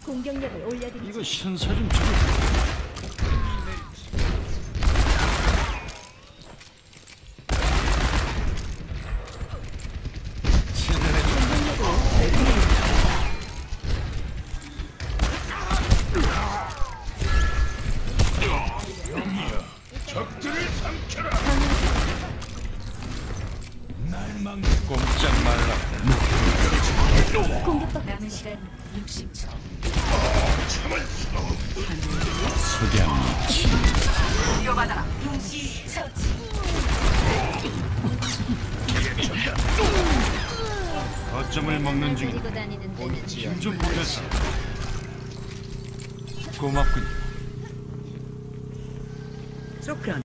공격력을 올려드리죠. 이거 신사 좀 찍어. 적들을 삼켜라. 날망 꼼짝 말라. 공격받고 남은 시간 60초. 석양이치. 위험하다. 동시 처치. 거점을 먹는 중이다. 데리고 다니는 데는 힘좀 보겠어. 고맙군. شكرا.